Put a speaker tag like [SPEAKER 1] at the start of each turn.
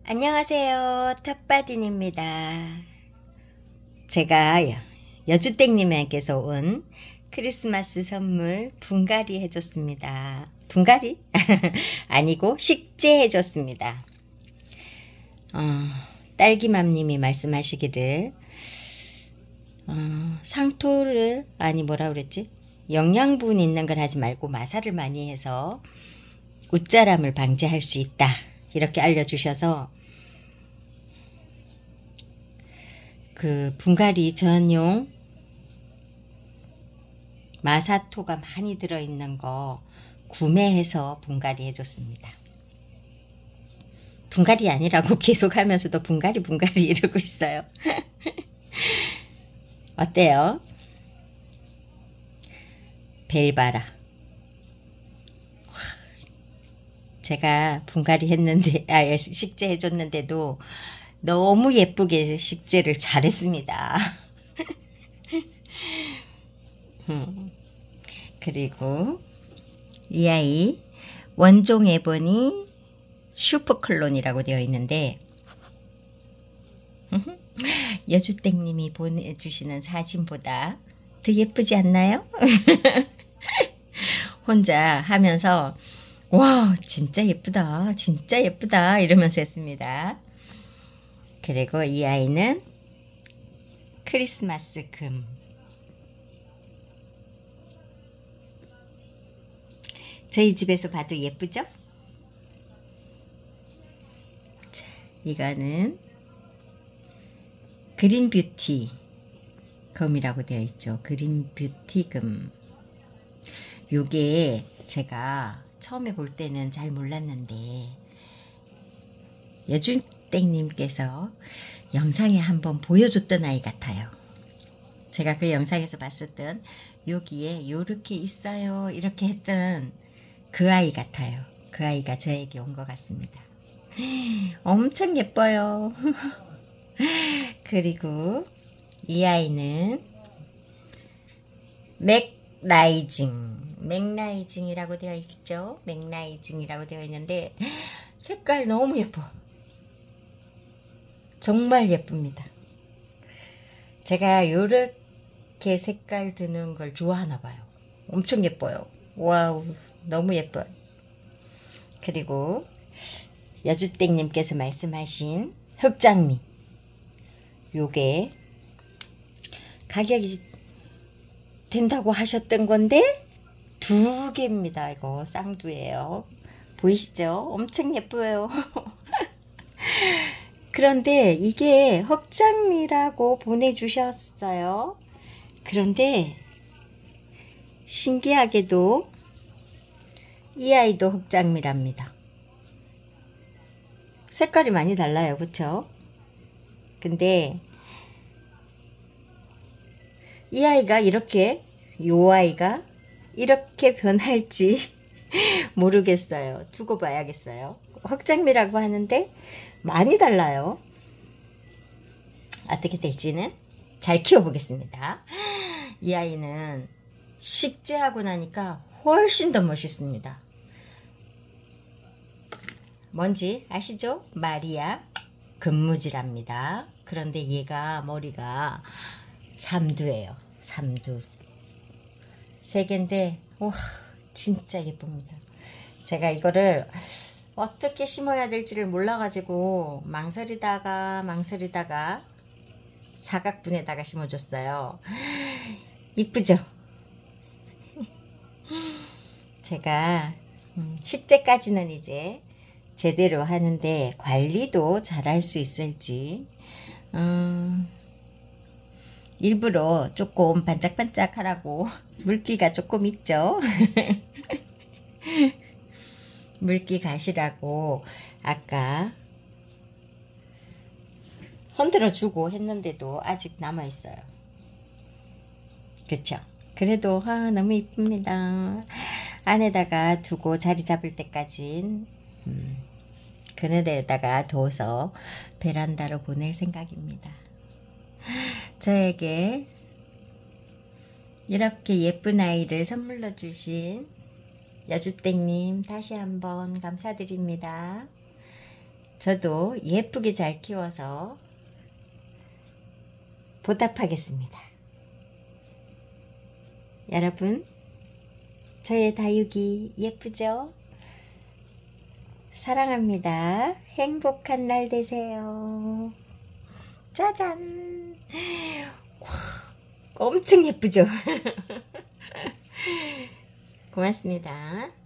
[SPEAKER 1] 안녕하세요. 텃바딘입니다. 제가 여주땡님에게서 온 크리스마스 선물 분갈이 해줬습니다. 분갈이? 아니고 식재 해줬습니다. 딸기맘님이 말씀하시기를 상토를 뭐라 그랬지? 영양분 있는 걸 하지 말고 마사를 많이 해서 웃자람을 방지할 수 있다. 이렇게 알려주셔서 그 분갈이 전용 마사토가 많이 들어있는 거 구매해서 분갈이 해줬습니다. 분갈이 아니라고 계속 하면서도 분갈이 이러고 있어요. 어때요? 벨바라. 제가 분갈이 했는데, 식재 해줬는데도 너무 예쁘게 식재를 잘했습니다. 그리고 이 아이 원종 에보니 슈퍼클론이라고 되어 있는데 여주땡님이 보내주시는 사진보다 더 예쁘지 않나요? 혼자 하면서 와 진짜 예쁘다 진짜 예쁘다 이러면서 했습니다. 그리고 이 아이는 크리스마스 금. 저희 집에서 봐도 예쁘죠? 자, 이거는 그린 뷰티 금이라고 되어 있죠. 그린 뷰티 금. 요게 제가 처음에 볼 때는 잘 몰랐는데 여주땡님께서 영상에 한번 보여줬던 아이 같아요. 제가 그 영상에서 봤었던 여기에 요렇게 있어요 이렇게 했던 그 아이 같아요. 그 아이가 저에게 온 것 같습니다. 엄청 예뻐요. 그리고 이 아이는 맥라이징이라고 되어 있죠. 맥라이징이라고 되어 있는데 색깔 너무 예뻐. 정말 예쁩니다. 제가 요렇게 색깔 드는 걸 좋아하나 봐요. 엄청 예뻐요. 와우 너무 예뻐요. 그리고 여주땡님께서 말씀하신 흑장미, 요게 가격이 된다고 하셨던 건데 2개입니다. 이거 쌍두예요. 보이시죠? 엄청 예뻐요. 그런데 이게 흑장미라고 보내주셨어요. 그런데 신기하게도 이 아이도 흑장미랍니다. 색깔이 많이 달라요. 그쵸? 근데 이 아이가 요 아이가 이렇게 변할지 모르겠어요. 두고 봐야겠어요. 흑장미라고 하는데 많이 달라요. 어떻게 될지는 잘 키워보겠습니다. 이 아이는 식재하고 나니까 훨씬 더 멋있습니다. 뭔지 아시죠? 마리아 금무지랍니다. 그런데 얘가 머리가 3두예요. 3두. 3개인데 와 진짜 예쁩니다. 제가 이거를 어떻게 심어야 될지를 몰라가지고 망설이다가 사각분에다가 심어줬어요. 이쁘죠? 제가 식재까지는 이제 제대로 하는데 관리도 잘할 수 있을지 일부러 조금 반짝반짝 하라고 물기가 조금 있죠. 물기 가시라고 아까 흔들어 주고 했는데도 아직 남아 있어요. 그쵸? 그래도 너무 이쁩니다. 안에다가 두고 자리 잡을 때까진 그네에다가 둬서 베란다로 보낼 생각입니다. 저에게 이렇게 예쁜 아이를 선물로 주신 여주땡님 다시 한번 감사드립니다. 저도 예쁘게 잘 키워서 보답하겠습니다. 여러분, 저의 다육이 예쁘죠? 사랑합니다. 행복한 날 되세요. 짜잔! 와, 엄청 예쁘죠? 고맙습니다.